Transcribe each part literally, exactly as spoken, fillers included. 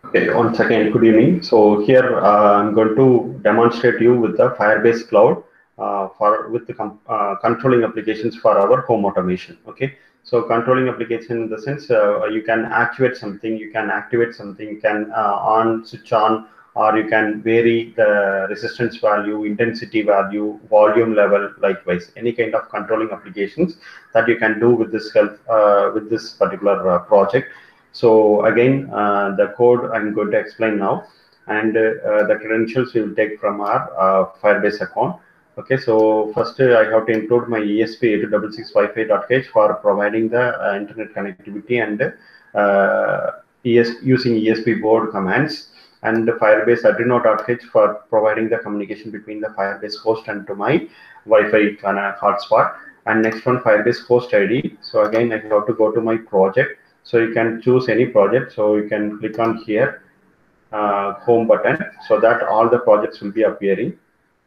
Okay, once again, good evening. So here uh, I'm going to demonstrate you with the Firebase Cloud uh, for with the uh, controlling applications for our home automation. Okay, so controlling application in the sense uh, you can actuate something, you can activate something, you can uh, on switch on, or you can vary the resistance value, intensity value, volume level. Likewise, any kind of controlling applications that you can do with this help uh, with this particular uh, project. So again, uh, the code I'm going to explain now, and uh, the credentials we will take from our uh, Firebase account. Okay, so first uh, I have to include my E S P eight two six six Wi-Fi dot h for providing the uh, internet connectivity and uh, E S using E S P board commands, and Firebase Arduino dot h for providing the communication between the Firebase host and to my Wi-Fi hotspot. And next one, Firebase host I D. So again, I have to go to my project. So you can choose any project. So you can click on here, uh, home button, so that all the projects will be appearing.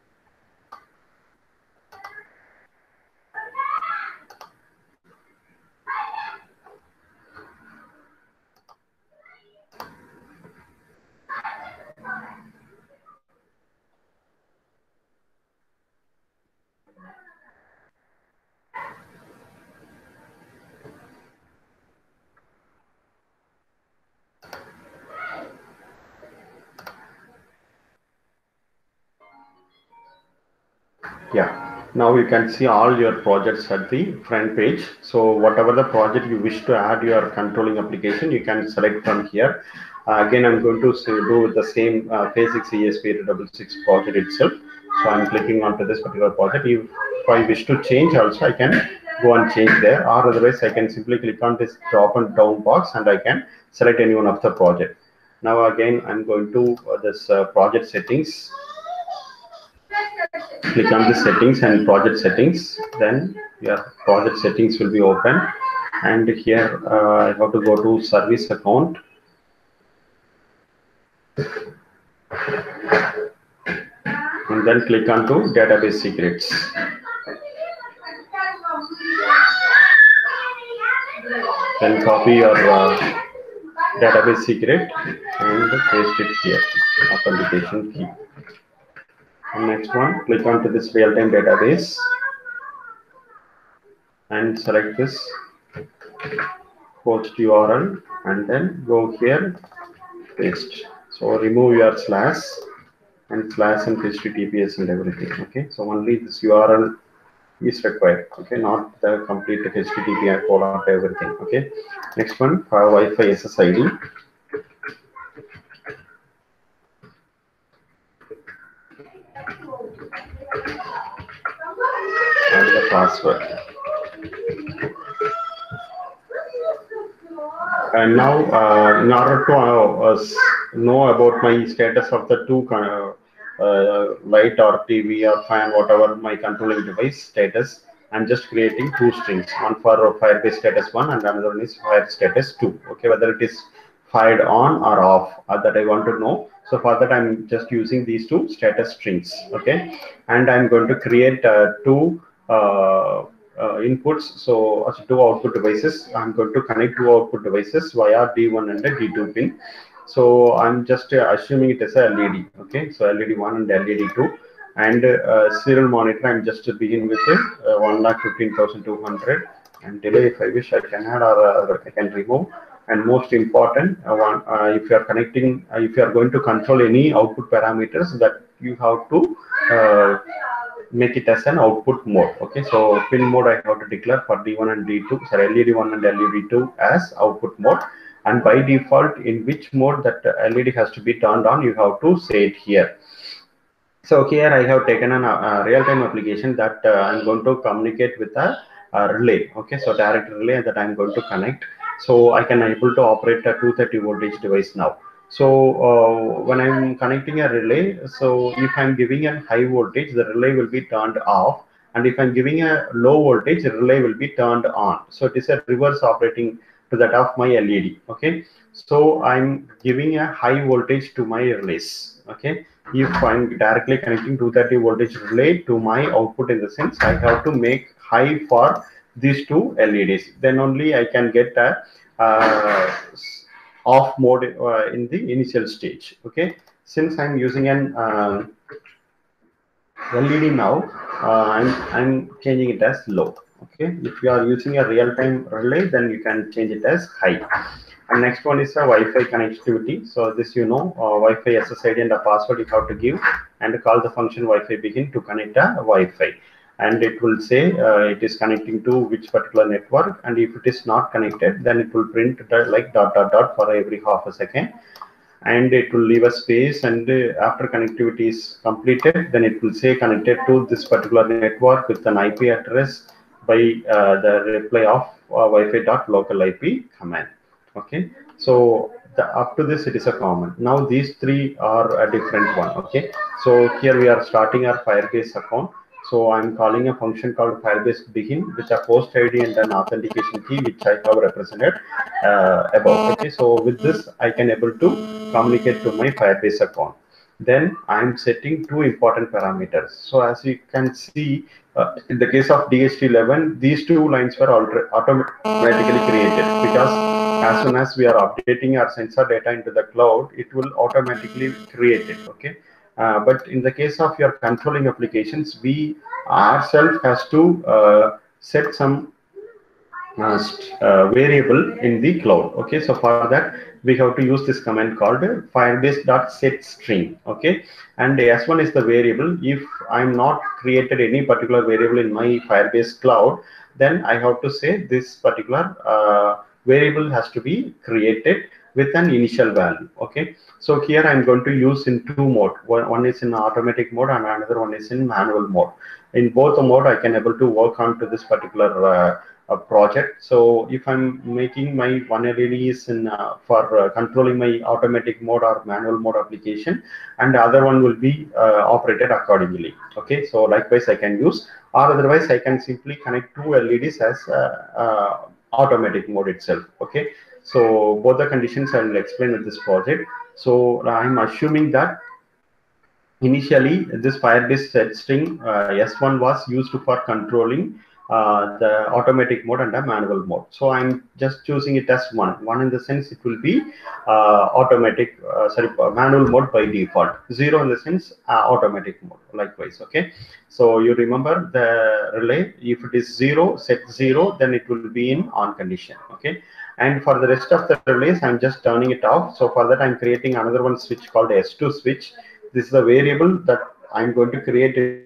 Yeah, now you can see all your projects at the front page. So whatever the project you wish to add your controlling application, you can select from here. Uh, again, I'm going to do the same uh, Phase E S P eight two six six project itself. So I'm clicking onto this particular project. If, if I wish to change also, I can go and change there, or otherwise I can simply click on this drop and down box and I can select any one of the project. Now again, I'm going to uh, this uh, project settings. Click on the settings and project settings, then your project settings will be open, and here uh, I have to go to service account, and then click on to database secrets. Then copy your uh, database secret and paste it here, authentication key. And next one, click onto this real-time database and select this host U R L, and then go here, paste. So remove your slash and slash and H T T P S and everything. Okay, so only this U R L is required. Okay, not the complete H T T P and colon everything. Okay, next one, for Wi-Fi S S I D. And the password. And now, uh, in order to uh, know about my status of the two uh, uh, light or T V or fan, whatever my controlling device status, I'm just creating two strings, one for Firebase status one and another one is Fire status two. Okay, whether it is fired on or off, uh, that I want to know. So for that, I'm just using these two status strings. Okay, and I'm going to create uh, two uh, uh, inputs. So as two output devices, I'm going to connect two output devices via D one and a D two pin. So I'm just uh, assuming it as a L E D. Okay, so L E D one and L E D two. And uh, serial monitor, I'm just to begin with uh, one lakh fifteen thousand two hundred. And delay, if I wish, I can add or uh, I can remove. And most important, uh, one, uh, if you are connecting, uh, if you are going to control any output parameters, that you have to uh, make it as an output mode. Okay, so pin mode I have to declare for D one and D two, sorry, L E D one and L E D two as output mode. And by default, in which mode that L E D has to be turned on, you have to say it here. So here I have taken a uh, real-time application that uh, I'm going to communicate with a, a relay. Okay, so direct relay that I'm going to connect. So I can able to operate a two thirty voltage device now. So uh, when I'm connecting a relay, so if I'm giving a high voltage, the relay will be turned off. And if I'm giving a low voltage, the relay will be turned on. So it is a reverse operating to that of my L E D. Okay, so I'm giving a high voltage to my relays. Okay, if I'm directly connecting two thirty voltage relay to my output, in the sense I have to make high for these two L E Ds, then only I can get a uh, off mode uh, in the initial stage. Okay, since I'm using an uh, L E D now, uh, I'm I'm changing it as low. Okay, if you are using a real-time relay, then you can change it as high. And next one is a Wi-Fi connectivity. So this you know, uh, Wi-Fi S S I D and a password you have to give, and call the function Wi-Fi begin to connect a Wi-Fi. And it will say uh, it is connecting to which particular network, and if it is not connected, then it will print like dot dot dot for every half a second, and it will leave a space, and uh, after connectivity is completed, then it will say connected to this particular network with an I P address by uh, the reply of uh, Wi-Fi dot local I P command. Okay, so the, up to this it is a common. Now these three are a different one. Okay, so here we are starting our Firebase account. So I'm calling a function called Firebase begin with a post I D and an authentication key, which I have represented uh, above. Okay, so with this I can able to communicate to my Firebase account. Then I'm setting two important parameters. So as you can see, uh, in the case of D H T eleven, these two lines were already automatically created, because as soon as we are updating our sensor data into the cloud, it will automatically create it. Okay. Uh, but in the case of your controlling applications, we ourselves has to uh, set some uh, uh, variable in the cloud. Okay, so for that we have to use this command called firebase.setString. Okay, and S one is the variable. If I'm not created any particular variable in my Firebase cloud, then I have to say this particular uh, variable has to be created with an initial value. Okay, so here I'm going to use in two mode. One, one is in automatic mode and another one is in manual mode. In both the mode, I can able to work on to this particular uh, uh, project. So if I'm making my one L E D is in uh, for uh, controlling my automatic mode or manual mode application, and the other one will be uh, operated accordingly. Okay, so likewise I can use, or otherwise I can simply connect two L E Ds as uh, uh, automatic mode itself. Okay, so both the conditions I will explain with this project. So I'm assuming that initially this Firebase set string uh, S one was used for controlling uh, the automatic mode and the manual mode. So I'm just choosing it as one. One in the sense it will be uh, automatic, uh, sorry, manual mode by default. Zero in the sense uh, automatic mode. Likewise, okay. So you remember the relay. If it is zero, set zero, then it will be in on condition. Okay. And for the rest of the relays, I'm just turning it off. So for that, I'm creating another one switch called S two switch. This is a variable that I'm going to create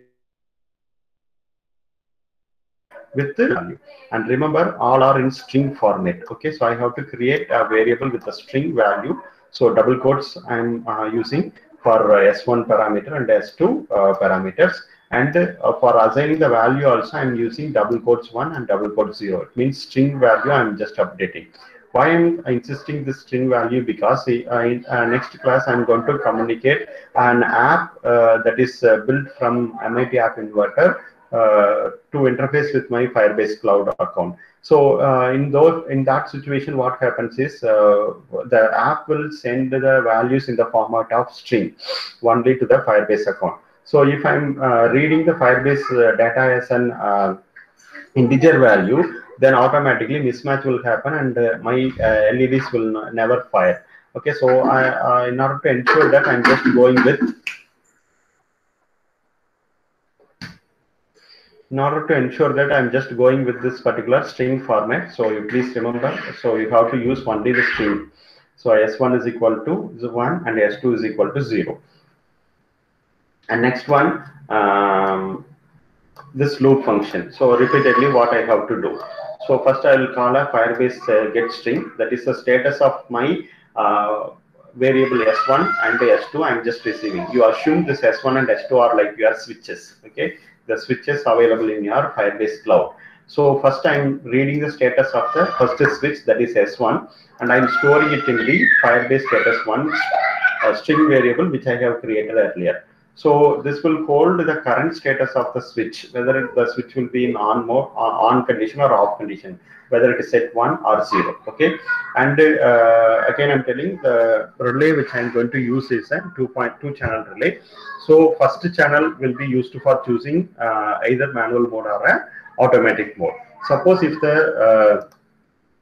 with the value. And remember, all are in string format. Okay, so I have to create a variable with a string value. So double quotes I'm uh, using for uh, S one parameter and S two uh, parameters. And uh, for assigning the value also, I'm using double quotes one and double quotes zero. It means string value I'm just updating. Why I'm insisting this string value? Because uh, in uh, next class I'm going to communicate an app uh, that is uh, built from M I T App Inverter uh, to interface with my Firebase Cloud account. So uh, in those in that situation, what happens is uh, the app will send the values in the format of string only to the Firebase account. So if I'm uh, reading the Firebase uh, data as an uh, integer value, then automatically mismatch will happen and uh, my uh, L E Ds will never fire. Okay, so I, uh, in order to ensure that, I'm just going with in order to ensure that I'm just going with this particular string format. So you please remember, so you have to use only the string. So S one is equal to one and S two is equal to zero. And next one, um, this loop function. So repeatedly what I have to do. So first I will call a Firebase uh, get string. That is the status of my uh, variable S one and the S two I'm just receiving. You assume this S one and S two are like your switches. Okay, the switches available in your Firebase cloud. So first I'm reading the status of the first switch, that is S one, and I'm storing it in the Firebase status one uh, string variable which I have created earlier. So this will hold the current status of the switch, whether the switch will be in on mode, on condition or off condition, whether it is set one or zero. Okay, and uh, again I'm telling the relay which I'm going to use is a two point two channel relay. So first channel will be used for choosing uh, either manual mode or a automatic mode. Suppose if the uh,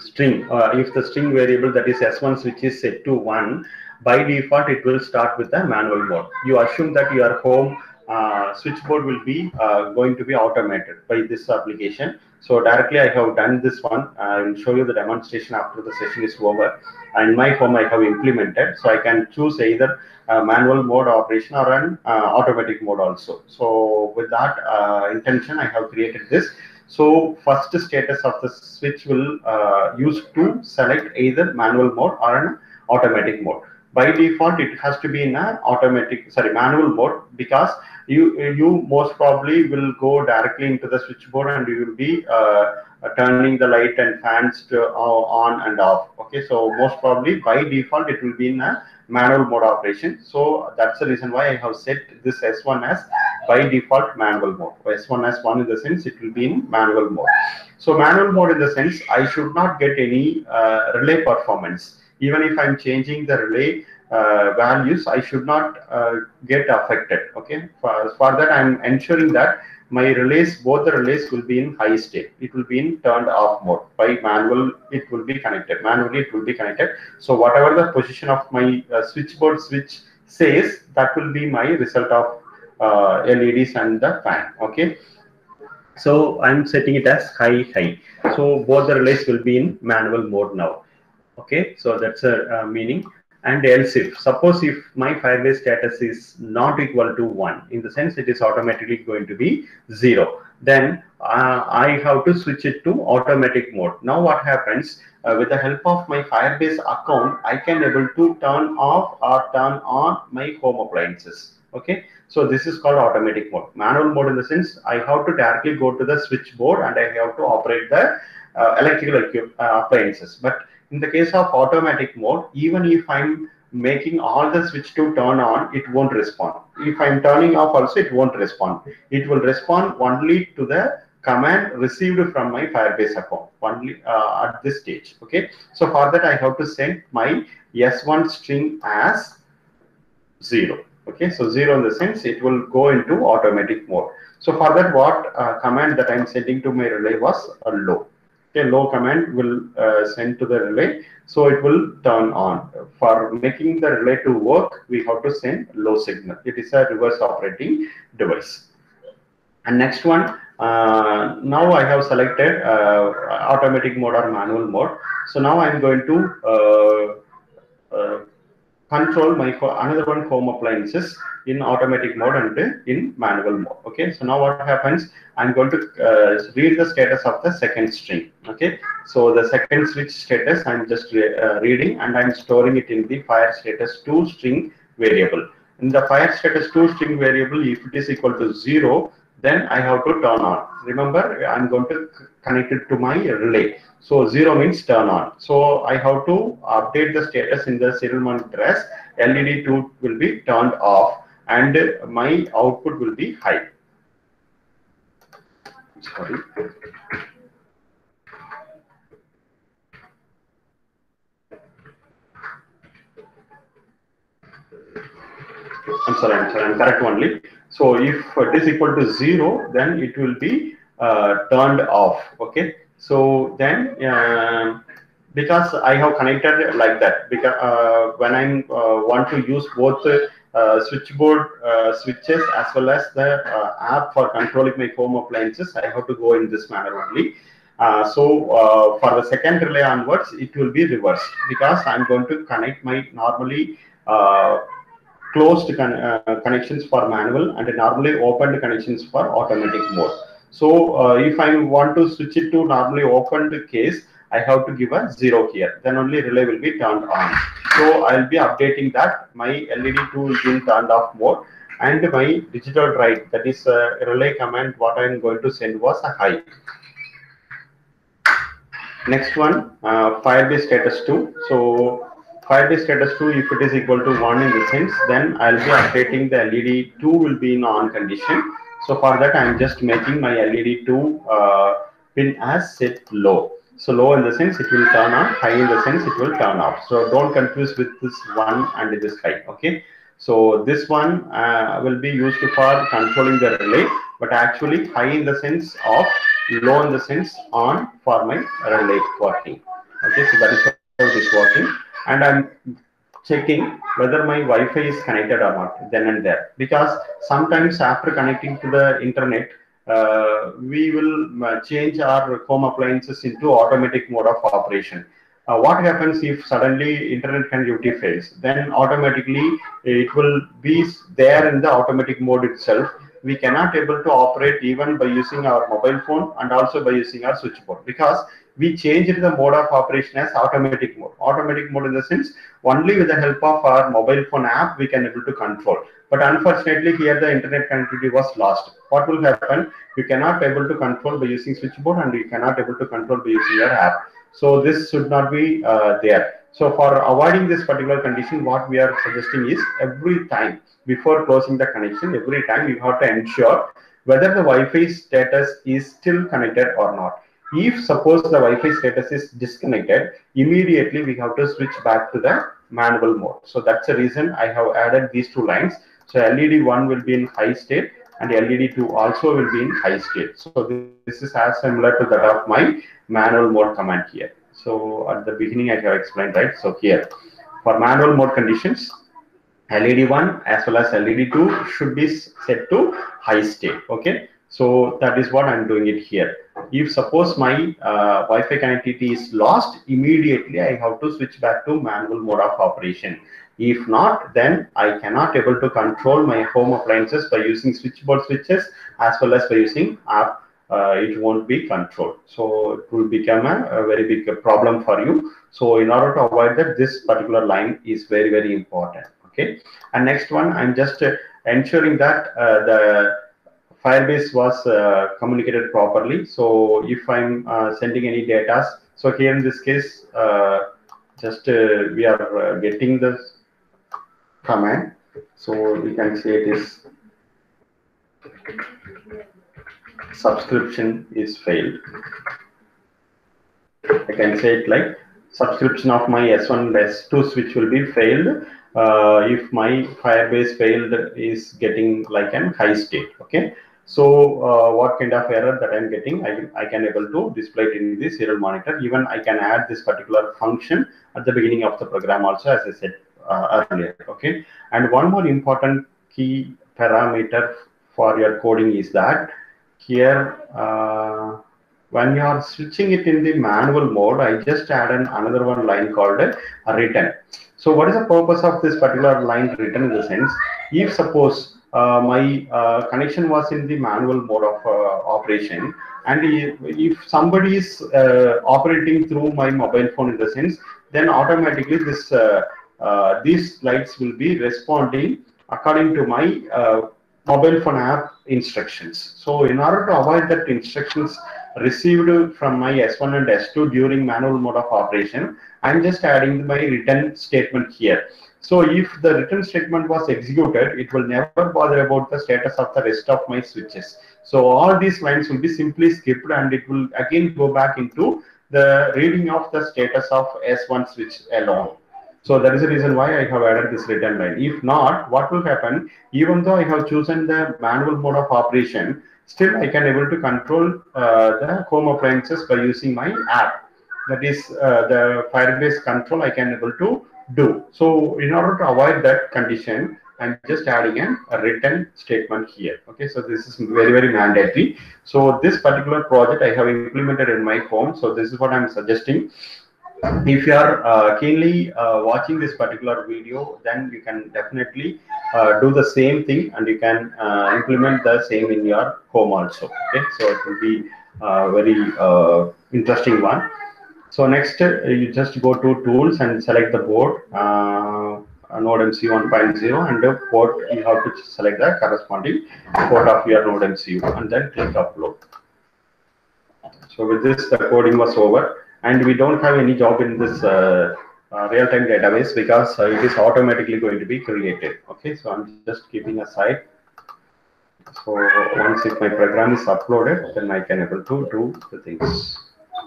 string, uh, if the string variable that is S one switch is set to one, by default it will start with the manual mode. You assume that your home uh, switchboard will be uh, going to be automated by this application. So directly I have done this one. I will show you the demonstration after the session is over. And in my home I have implemented, so I can choose either a manual mode operation or an uh, automatic mode also. So with that uh, intention I have created this. So first status of the switch will uh, use to select either manual mode or an automatic mode. By default, it has to be in an automatic, sorry, manual mode, because you you most probably will go directly into the switchboard and you will be uh, turning the light and fans to uh, on and off. Okay, so most probably by default it will be in a manual mode operation. So that's the reason why I have set this S one as by default manual mode. S one as one in the sense it will be in manual mode. So manual mode in the sense I should not get any uh, relay performance. Even if I'm changing the relay uh, values, I should not uh, get affected. Okay, for, for that I'm ensuring that my relays, both the relays will be in high state. It will be in turned off mode. By manual, it will be connected. Manually, it will be connected. So whatever the position of my uh, switchboard switch says, that will be my result of uh, L E Ds and the fan. Okay. So I'm setting it as high, high. So both the relays will be in manual mode now. Okay, so that's a uh, meaning. And else if, suppose if my Firebase status is not equal to one, in the sense it is automatically going to be zero, then uh, I have to switch it to automatic mode. Now what happens, uh, with the help of my Firebase account, I can able to turn off or turn on my home appliances. Okay, so this is called automatic mode. Manual mode in the sense I have to directly go to the switchboard and I have to operate the uh, electrical uh, appliances. But in the case of automatic mode, even if I'm making all the switch to turn on, it won't respond. If I'm turning off also, it won't respond. It will respond only to the command received from my Firebase account, only uh, at this stage. Okay, so for that I have to send my S one string as zero. Okay, so zero in the sense it will go into automatic mode. So for that, what uh, command that I'm sending to my relay was a low. Okay, low command will uh, send to the relay, so it will turn on. For making the relay to work, we have to send low signal. It is a reverse operating device. And next one, uh, now I have selected uh, automatic mode or manual mode. So now I'm going to uh, uh, control my another one home appliances in automatic mode and in manual mode. Okay, so now what happens, I'm going to uh, read the status of the second string. Okay, so the second switch status I'm just re uh, reading, and I'm storing it in the fire status two string variable. In the fire status two string variable, if it is equal to zero, then I have to turn on. Remember, I'm going to connect it to my relay. So zero means turn on. So I have to update the status in the serial monitor as L E D two will be turned off and my output will be high. Sorry. I'm sorry, I'm sorry, I'm correct only. So if it is equal to zero, then it will be uh, turned off. Okay. So then, uh, because I have connected like that, because uh, when I uh, want to use both uh, switchboard uh, switches as well as the uh, app for controlling my home appliances, I have to go in this manner only. Uh, so uh, for the second relay onwards, it will be reversed, because I'm going to connect my normally uh, closed con uh, connections for manual and normally opened connections for automatic mode. So uh, if I want to switch it to normally opened case, I have to give a zero here. Then only relay will be turned on. So I'll be updating that my L E D two is in turned off mode, and my digital write, that is a relay command, what I'm going to send was a high. Next one, uh, Firebase status two. So Firebase status two, if it is equal to one in the sense, then I'll be updating the L E D two will be in on condition. So for that, I'm just making my L E D two uh, pin as set low. So low in the sense it will turn on, high in the sense it will turn off. So don't confuse with this one and this high. Okay. So this one uh, will be used for controlling the relay, but actually high in the sense of, low in the sense on for my relay working. Okay, so that is how it is working, and I'm checking whether my Wi-Fi is connected or not then and there, because sometimes after connecting to the internet, uh, we will uh, change our home appliances into automatic mode of operation. Uh, what happens if suddenly internet connectivity fails? Then automatically it will be there in the automatic mode itself. We cannot able to operate even by using our mobile phone and also by using our switchboard, because we changed the mode of operation as automatic mode. Automatic mode in the sense only with the help of our mobile phone app we can able to control. But unfortunately here the internet connectivity was lost. What will happen? You cannot able to control by using switchboard, and you cannot able to control by using your app. So this should not be uh, there. So for avoiding this particular condition, what we are suggesting is every time before closing the connection, every time you have to ensure whether the Wi-Fi status is still connected or not. If suppose the Wi-Fi status is disconnected, immediately we have to switch back to the manual mode. So that's the reason I have added these two lines. So L E D one will be in high state and L E D two also will be in high state. So this is as similar to that of my manual mode command here. So at the beginning I have explained, right? So here for manual mode conditions, L E D one as well as L E D two should be set to high state. Okay, so that is what I'm doing it here. If suppose my uh, Wi-Fi connectivity is lost, immediately I have to switch back to manual mode of operation. If not, then I cannot able to control my home appliances by using switchboard switches as well as by using app. Uh, it won't be controlled. So it will become a, a very big problem for you. So in order to avoid that, this particular line is very, very important. Okay, and next one, I'm just uh, ensuring that uh, the Firebase was uh, communicated properly. So if I'm uh, sending any data, so here in this case, uh, just uh, we are uh, getting the command. So we can say it is subscription is failed. I can say it like subscription of my S one and S two switch will be failed uh, if my Firebase failed is getting like an high state. Okay, so uh, what kind of error that I'm getting, I, I can able to display it in the serial monitor. Even I can add this particular function at the beginning of the program also, as I said uh, earlier. Okay, and one more important key parameter for your coding is that here uh, when you are switching it in the manual mode, I just added another one line called a return. So what is the purpose of this particular line return in the sense, if suppose uh, my uh, connection was in the manual mode of uh, operation, and if, if somebody is uh, operating through my mobile phone in the sense, then automatically this uh, uh, these lights will be responding according to my uh, mobile phone app instructions. So in order to avoid that instructions received from my S one and S two during manual mode of operation, I'm just adding my return statement here. So if the return statement was executed, it will never bother about the status of the rest of my switches. So all these lines will be simply skipped, and it will again go back into the reading of the status of S one switch alone. So that is the reason why I have added this return line. If not, what will happen? Even though I have chosen the manual mode of operation, still I can able to control uh, the home appliances by using my app. That is uh, the Firebase control I can able to do. So in order to avoid that condition, I'm just adding an, a return statement here. Okay, so this is very, very mandatory. So this particular project I have implemented in my home. So this is what I'm suggesting. If you are uh, keenly uh, watching this particular video, then you can definitely uh, do the same thing, and you can uh, implement the same in your home also. Okay, so it will be a very uh, interesting one. So next, uh, you just go to tools and select the board, uh, NodeMCU one point zero, and the port you have to select the corresponding port of your NodeMCU, and then click upload. So with this, the coding was over. And we don't have any job in this uh, uh, real-time database because uh, it is automatically going to be created. Okay, so I'm just keeping aside. So once if my program is uploaded, then I can able to do the things.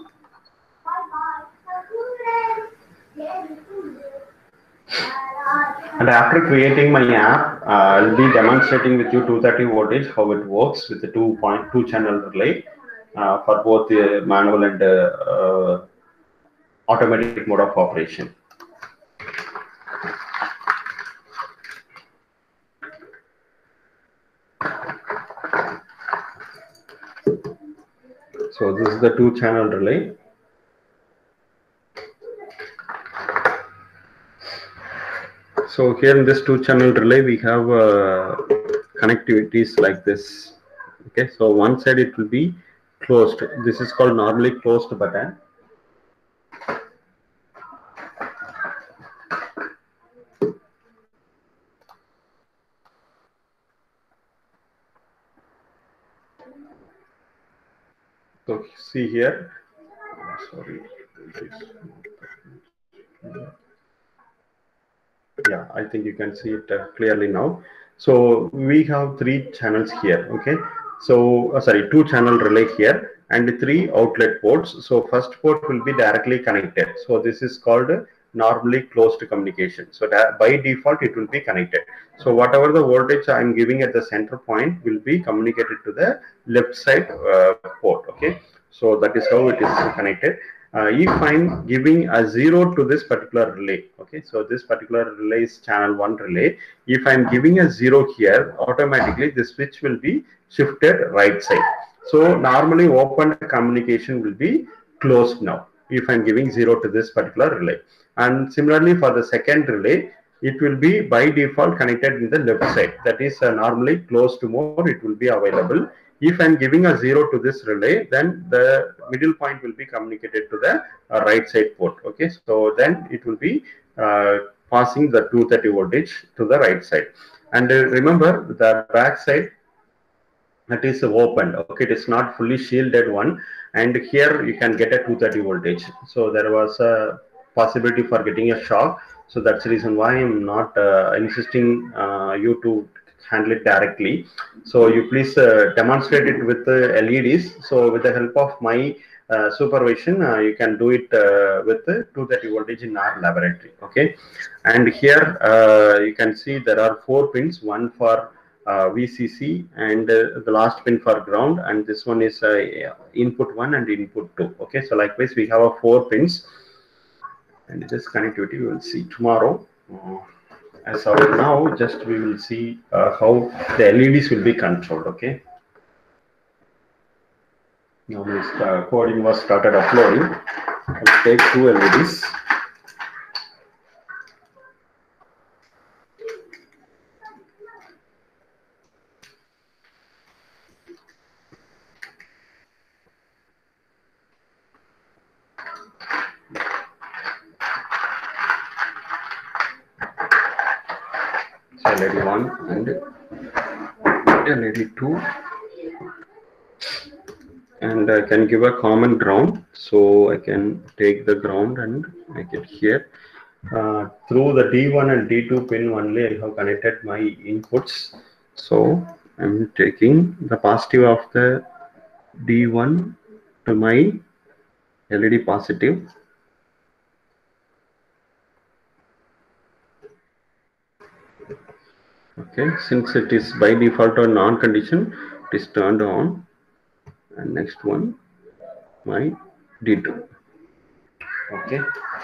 And after creating my app, uh, I'll be demonstrating with you two thirty voltage, how it works with the two point two channel relay. Uh, for both the manual and uh, uh, automatic mode of operation. So this is the two channel relay. So here in this two channel relay, we have uh, connectivities like this. Okay, so one side it will be closed. This is called normally closed button. So see here, sorry. Yeah, I think you can see it uh, clearly now. So we have three channels here. Okay, so uh, sorry, two channel relay here and three outlet ports. So first port will be directly connected. So this is called normally closed communication. So that by default it will be connected. So whatever the voltage I am giving at the center point will be communicated to the left side uh, port. Okay, so that is how it is connected. Uh, if I'm giving a zero to this particular relay, okay, so this particular relay is channel one relay. If I'm giving a zero here, automatically the switch will be shifted right side. So normally open communication will be closed now if I'm giving zero to this particular relay. And similarly for the second relay, it will be by default connected in the left side. That is uh, normally closed mode, it will be available. If I'm giving a zero to this relay, then the middle point will be communicated to the uh, right side port. Okay, so then it will be uh, passing the two thirty voltage to the right side. And uh, remember the back side, that is opened. Okay, it is not fully shielded one, and here you can get a two thirty voltage. So there was a possibility for getting a shock. So that's the reason why I'm not uh, insisting uh, you to handle it directly. So you please uh, demonstrate it with the L E Ds. So with the help of my uh, supervision, uh, you can do it uh, with the two thirty voltage in our laboratory. Okay, and here uh, you can see there are four pins, one for uh, V C C and uh, the last pin for ground, and this one is uh, input one and input two. Okay, so likewise we have a four pins, and this connectivity we will see tomorrow. Uh, as of now, just we will see uh, how the L E Ds will be controlled. Okay. Now this uh, coding was started uploading. I'll take two L E Ds. So L E D one and L E D two. And I can give a common ground, so I can take the ground and make it here. Uh, through the D one and D two pin only I have connected my inputs. So I'm taking the positive of the D one to my L E D positive. Okay, since it is by default or non-condition, it is turned on. And next one, my D two. Okay.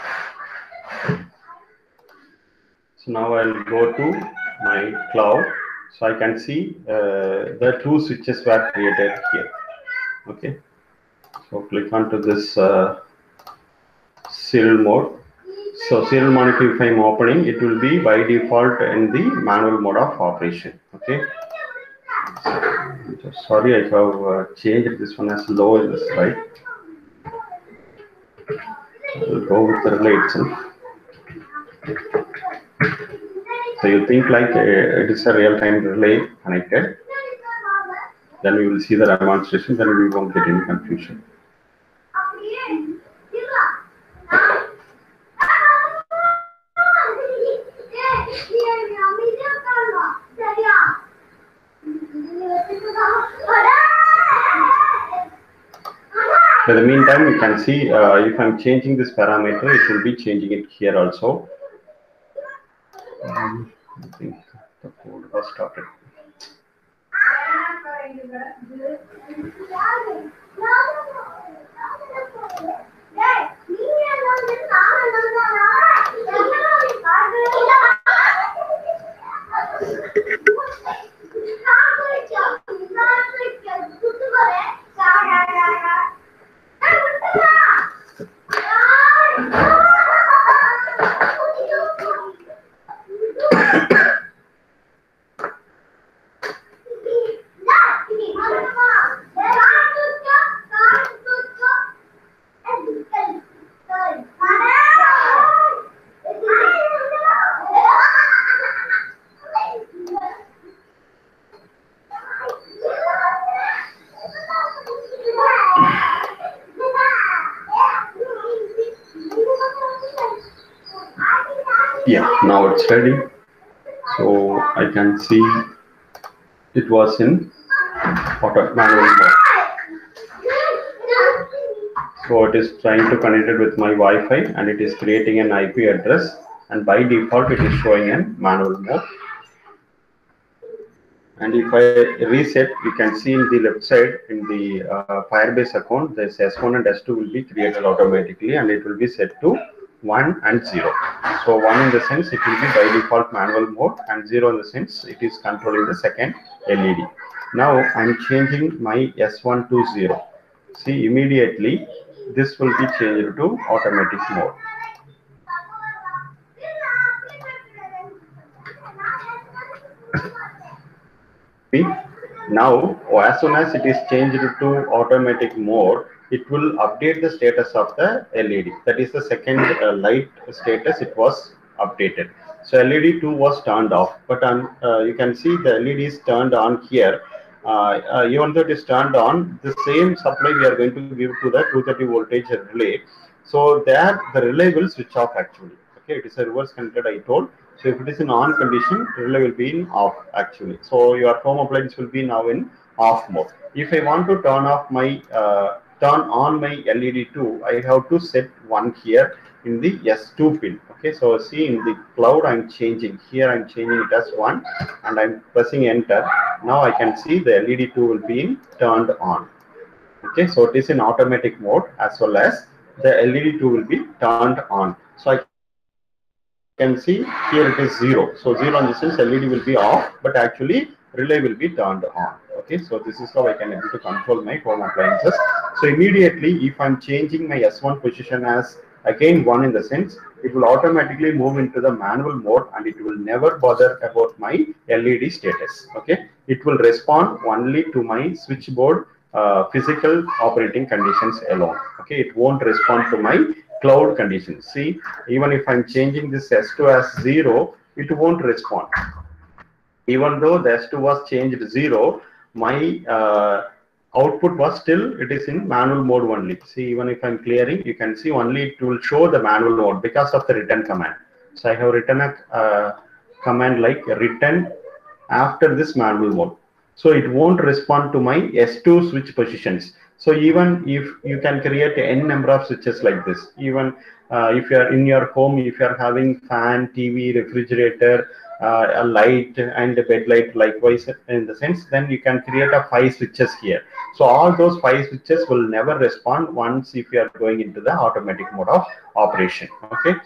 So now I'll go to my cloud. So I can see uh, the two switches were created here. Okay. So click onto this uh, serial mode. So serial monitor, if I'm opening, it will be by default in the manual mode of operation. Okay. So, sorry, I have uh, changed this one as low in this slide. We'll go with the relay itself. So you think like uh, it is a real-time relay connected. Then we will see the demonstration. Then we won't get any confusion. In the meantime, you can see uh, if I'm changing this parameter, it will be changing it here also. Um, I think the code was started. Yeah, now it's ready. So I can see it was in auto manual mode. So it is trying to connect it with my Wi-Fi and it is creating an I P address, and by default it is showing in manual mode. And if I reset, you can see in the left side in the uh, Firebase account, this S one and S two will be created automatically, and it will be set to one and zero. So one in the sense it will be by default manual mode, and zero in the sense it is controlling the second L E D. Now I'm changing my S one to zero. See, immediately this will be changed to automatic mode. Now, as soon as it is changed to automatic mode, it will update the status of the L E D. That is the second uh, light status, it was updated. So L E D two was turned off, but um, uh, you can see the L E D is turned on here. Uh, uh, even though it is turned on, the same supply we are going to give to the two thirty voltage relay. So there the relay will switch off actually. Okay, it is a reverse connected, I told. So if it is in on condition, relay will be in off actually. So your home appliance will be now in off mode. If I want to turn off my uh, turn on my L E D two, I have to set one here in the S two pin. Okay, so see in the cloud I'm changing here, I'm changing it as one, and I'm pressing enter. Now I can see the L E D two will be in turned on. Okay, so it is in automatic mode, as well as the L E D two will be turned on. So I can see here it is zero. So zero in the sense L E D will be off, but actually relay will be turned on. Okay, so this is how I can able to control my home appliances. So immediately, if I'm changing my S one position as again one in the sense, it will automatically move into the manual mode, and it will never bother about my L E D status. Okay, it will respond only to my switchboard uh, physical operating conditions alone. Okay, it won't respond to my cloud conditions. See, even if I'm changing this S two as zero, it won't respond. Even though the S two was changed to zero, my uh, output was still, it is in manual mode only. See, even if I'm clearing, you can see only it will show the manual mode because of the return command. So I have written a uh, command like return after this manual mode. So it won't respond to my S two switch positions. So even if you can create n number of switches like this, even uh, if you are in your home, if you are having fan, T V, refrigerator, uh, a light and a bed light likewise in the sense, then you can create a five switches here. So all those five switches will never respond once if you are going into the automatic mode of operation. Okay.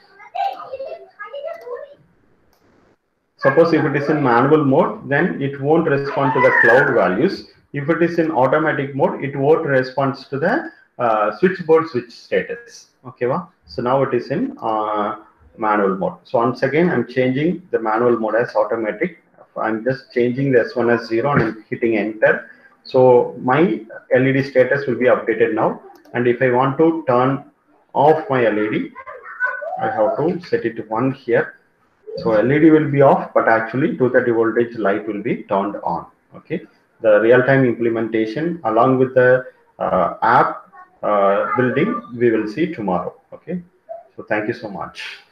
Suppose if it is in manual mode, then it won't respond to the cloud values. If it is in automatic mode, it won't respond to the uh, switchboard switch status. Okay, well, so now it is in uh, manual mode. So once again, I'm changing the manual mode as automatic. I'm just changing the S one as zero and I'm hitting enter. So my L E D status will be updated now. And if I want to turn off my L E D, I have to set it to one here. So L E D will be off, but actually two thirty voltage light will be turned on. Okay, the real-time implementation along with the uh, app uh, building we will see tomorrow. Okay, so thank you so much.